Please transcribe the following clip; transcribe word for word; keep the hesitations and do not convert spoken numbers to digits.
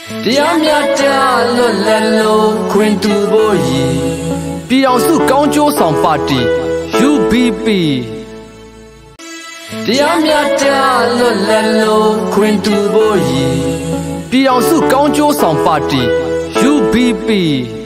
တရားမြတ်တာလွတ်လပ်လို့ခွင့်တူဖို့ရည်ပြည်အောင်စုကောင်းကျိုးဆောင်ပါတီ U B P တရားမြတ်တာလွတ်လပ်လို့ခွင့်တူဖို့ရည်ပြည်အောင်စုကောင်းကျိုးဆောင်ပါတီ U B P